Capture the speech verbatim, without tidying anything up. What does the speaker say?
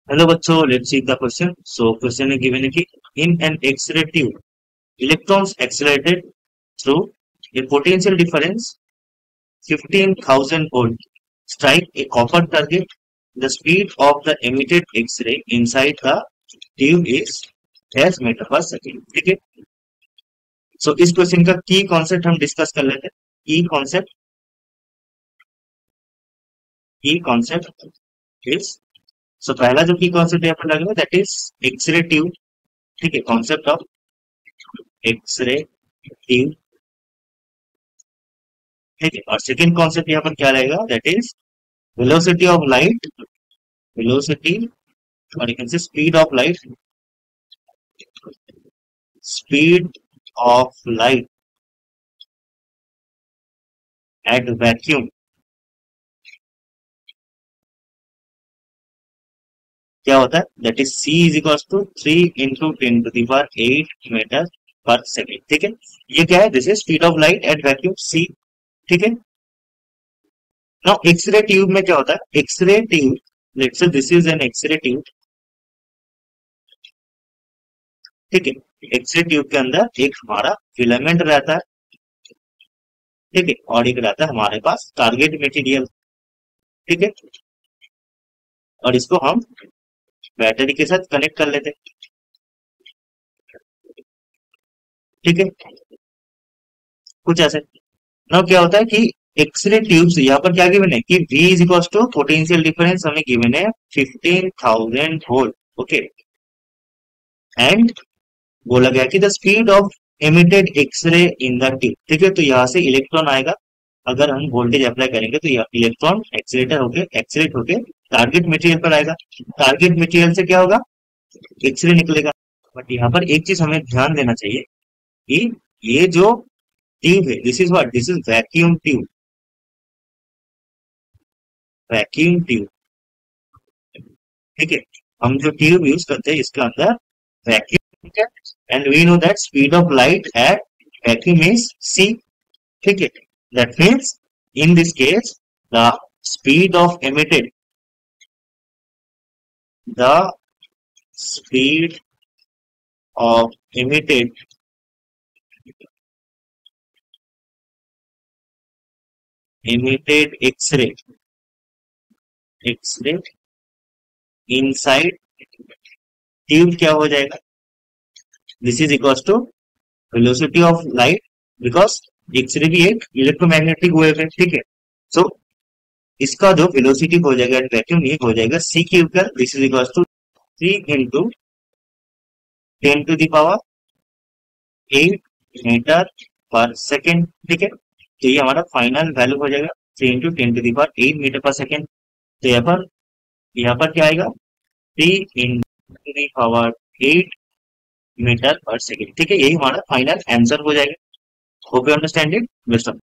Hello बच्चों, let's see the question. So question is given है कि in an X-ray tube, electrons accelerated through a potential difference fifteen thousand volt strike a copper target. The speed of the emitted X-ray inside the tube is as meter per second. ठीक है. So इस question का की concept हम discuss कर लेते हैं. की कॉन्सेप्ट की कॉन्सेप्ट इज सो पहला जो की कॉन्सेप्ट यहाँ पर लगेगा दैट इज एक्सरे ट्यूब. ठीक है, कॉन्सेप्ट ऑफ एक्सरे ट्यूब. ठीक है, और सेकेंड कॉन्सेप्ट यहाँ पर क्या रहेगा that is velocity of light. Velocity और you can say speed of light. Speed of light at vacuum. क्या होता है that is C is equal to three into ten to the power eight metre per second. ठीक है, ये क्या है, this is speed of light at vacuum C. ठीक है. नाउ एक्सरे ट्यूब में क्या होता है, X-ray tube let's say this is N x ray tube. ठीक है, एक्सरे ट्यूब के अंदर एक हमारा फिलामेंट रहता है. ठीक है, और एक रहता है हमारे पास टारगेट मटेरियल. ठीक है, और इसको हम बैटरी के साथ कनेक्ट कर लेते हैं. ठीक है, कुछ ऐसे. नाउ क्या होता है कि एक्सरे ट्यूब्स यहाँ पर क्या गिवन है कि V is equal to potential difference हमें गिवन है fifteen thousand volt. Okay, and बोला गया कि the speed of emitted X-ray in the tube. ठीक है, तो यहाँ से इलेक्ट्रॉन आएगा. अगर हम वोल्टेज अप्लाई करेंगे तो यह इलेक्ट्रॉन एक्सीलेटर होके एक्सीलेट होके टारगेट मटेरियल पर आएगा. टारगेट मटेरियल से क्या होगा, एक्सरे निकलेगा. बट यहाँ पर एक चीज हमें ध्यान देना चाहिए कि ये जो ट्यूब है this is what, this is vacuum tube. Vacuum tube. ठीक है, हम जो ट्यूब यूज करते हैं इसके अंदर वैक्यूम है, and we know that speed of light at vacuum is C. ठीक है, that means in this case the speed of emitted the speed of emitted emitted x-ray x-ray inside tube क्या हो जाएगा, this is equal to velocity of light, because X-ray भी एक electromagnetic wave है. ठीक है, सो इसका जो वेलोसिटी हो जाएगा एट वैक्यूम ये हो जाएगा सी क्यूब का. This is equal to three into ten to the power eight metre per second. ठीक है, तो ये हमारा फाइनल वैल्यू हो जाएगा three into ten to the power eight metre per second. तो यहाँ पर यहाँ पर क्या आएगा, three into the power eight metre per second. ठीक है, यही हमारा फाइनल आंसर हो जाएगा. Hope you understand it. Best of